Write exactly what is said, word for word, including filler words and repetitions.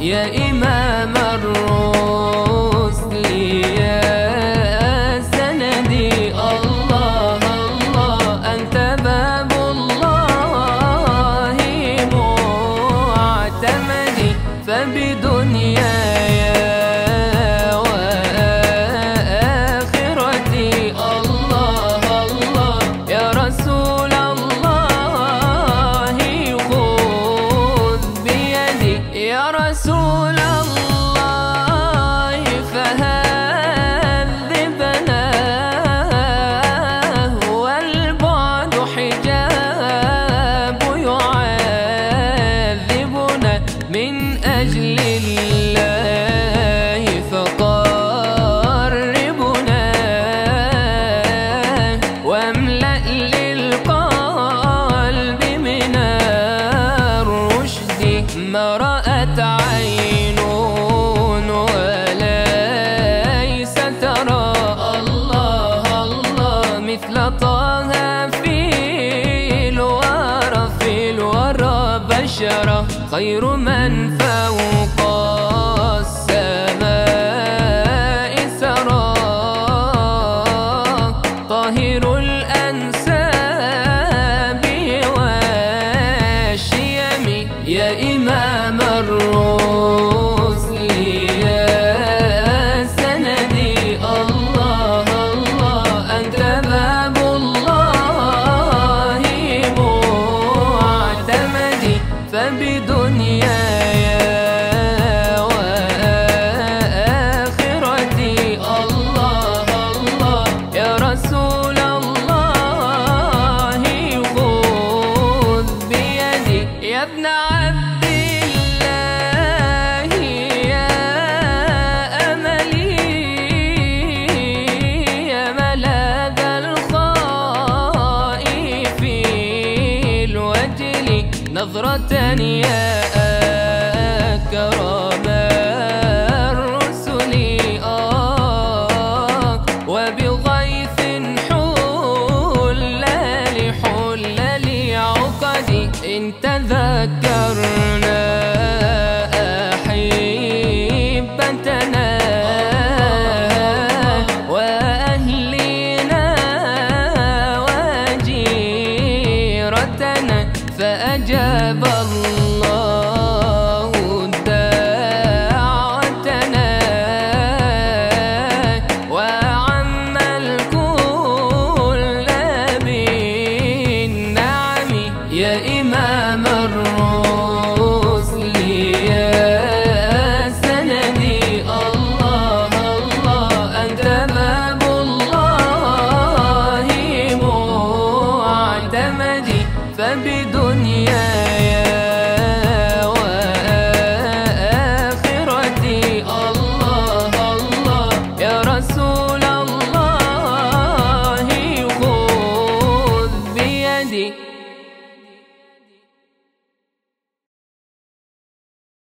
يا إمام الرسل يا سندي. الله الله أنت باب الله معتمدي، فبدنياي وآخرتي الله الله يا رسول الله خذ بيدي. يا رسول الله فهذبنا والبعد حجاب يعذبنا، من أجل الله فقربنا واملأ للقلب من الرشد. ما رأت عين وليس ترى الله الله مثل طه في الورى في الورى بشرة، خير من فوق السماء سرى، طاهر الأنساب والشيم. يا إمام الرسل يا سندي الله الله أنت باب الله معتمدي، فبدنياي وآخرتي الله الله يا رسول الله خذ بيدي. يا ابن عبد الله يا أملي يا ملاذ الخائفين الوجل، نظرة يا أكرم الرسل آه وبغيث حل لحل لعقدي. إن تذكرنا أحبتنا وأهلنا وجيرتنا، فأجاب الله دعوتنا وعم الكل بالنعم. يا إمام الرسل يا سندي الله الله أنت باب الله معتمدي، فبدون